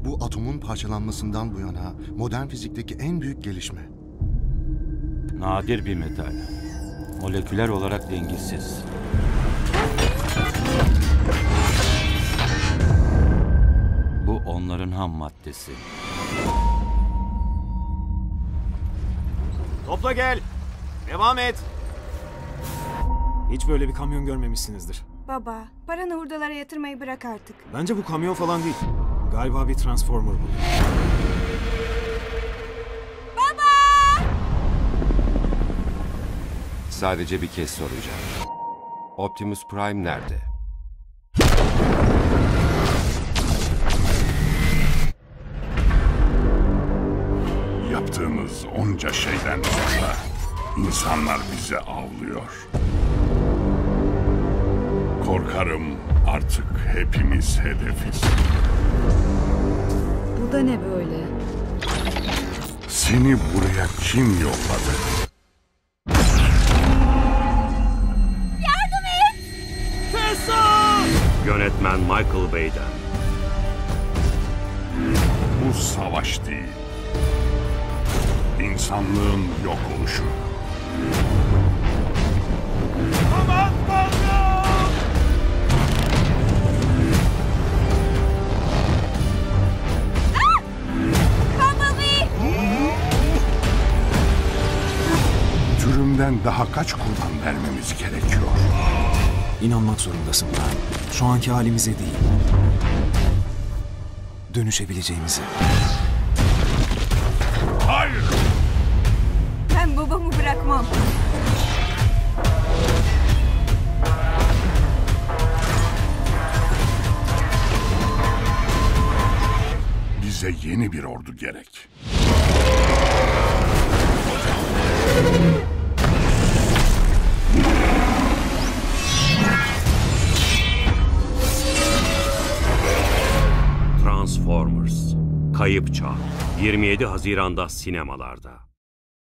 Bu atomun parçalanmasından bu yana modern fizikteki en büyük gelişme. Nadir bir metal. Moleküler olarak dengesiz. Bu onların ham maddesi. Topla gel. Devam et. Hiç böyle bir kamyon görmemişsinizdir. Baba, paranı hurdalara yatırmayı bırak artık. Bence bu kamyon falan değil. Galiba bir transformer bu. Sadece bir kez soracağım. Optimus Prime nerede? Yaptığımız onca şeyden sonra insanlar bizi avlıyor. Korkarım artık hepimiz hedefiz. Bu da ne böyle? Seni buraya kim yolladı? Yönetmen Michael Bay'den. Bu savaş değil. İnsanlığın yok oluşu. Türümden daha kaç kurban vermemiz gerekiyor? İnanmak zorundasın Prime. Şu anki halimize değil. Dönüşebileceğimize. Hayır! Ben babamı bırakmam. Bize yeni bir ordu gerek. Transformers. Kayıp Çağ. 27 Haziran'da sinemalarda.